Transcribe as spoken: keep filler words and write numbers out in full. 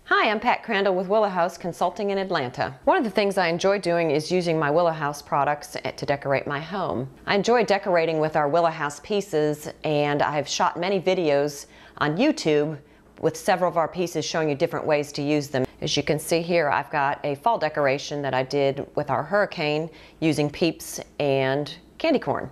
Hi, I'm Pat Crandall with Willow House Consulting in Atlanta. One of the things I enjoy doing is using my Willow House products to decorate my home. I enjoy decorating with our Willow House pieces, and I've shot many videos on YouTube with several of our pieces showing you different ways to use them. As you can see here, I've got a fall decoration that I did with our hurricane using peeps and candy corn.